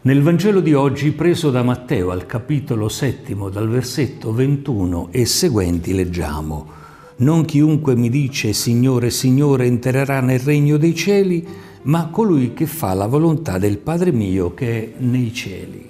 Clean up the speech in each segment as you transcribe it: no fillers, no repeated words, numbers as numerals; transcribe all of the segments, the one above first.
Nel Vangelo di oggi, preso da Matteo al capitolo 7, dal versetto 21 e seguenti, leggiamo: «Non chiunque mi dice Signore, Signore entrerà nel regno dei cieli, ma colui che fa la volontà del Padre mio che è nei cieli».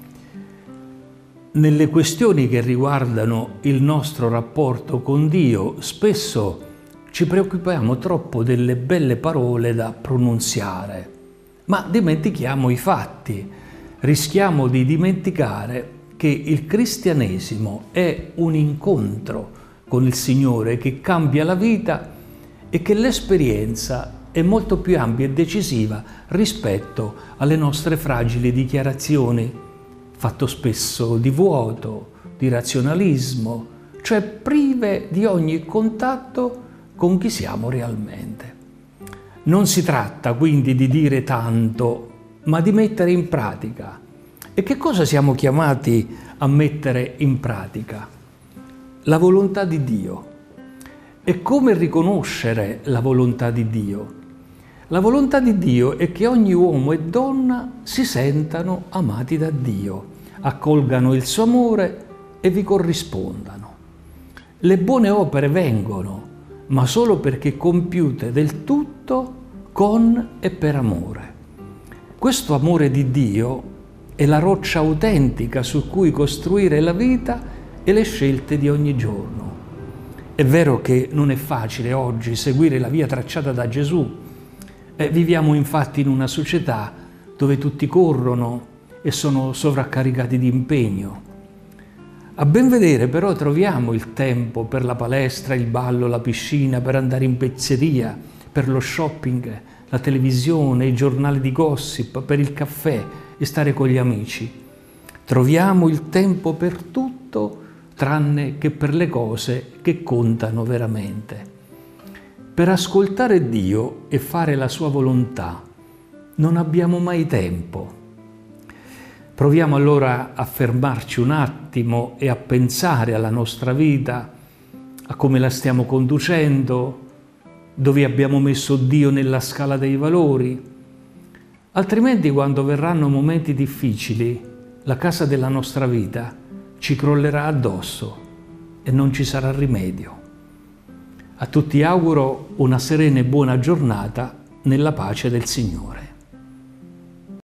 Nelle questioni che riguardano il nostro rapporto con Dio, spesso ci preoccupiamo troppo delle belle parole da pronunziare, ma dimentichiamo i fatti. Rischiamo di dimenticare che il cristianesimo è un incontro con il Signore che cambia la vita e che l'esperienza è molto più ampia e decisiva rispetto alle nostre fragili dichiarazioni, fatto spesso di vuoto, di razionalismo, cioè prive di ogni contatto con chi siamo realmente. Non si tratta quindi di dire tanto, ma di mettere in pratica. E che cosa siamo chiamati a mettere in pratica? La volontà di Dio. E come riconoscere la volontà di Dio? La volontà di Dio è che ogni uomo e donna si sentano amati da Dio, accolgano il suo amore e vi corrispondano. Le buone opere vengono, ma solo perché compiute del tutto con e per amore. Questo amore di Dio è la roccia autentica su cui costruire la vita e le scelte di ogni giorno. È vero che non è facile oggi seguire la via tracciata da Gesù. Viviamo infatti in una società dove tutti corrono e sono sovraccaricati di impegno. A ben vedere però troviamo il tempo per la palestra, il ballo, la piscina, per andare in pizzeria, per lo shopping, la televisione, i giornali di gossip, per il caffè e stare con gli amici. Troviamo il tempo per tutto tranne che per le cose che contano veramente. Per ascoltare Dio e fare la sua volontà non abbiamo mai tempo. Proviamo allora a fermarci un attimo e a pensare alla nostra vita, a come la stiamo conducendo, dove abbiamo messo Dio nella scala dei valori. Altrimenti, quando verranno momenti difficili, la casa della nostra vita ci crollerà addosso e non ci sarà rimedio. A tutti auguro una serena e buona giornata nella pace del Signore.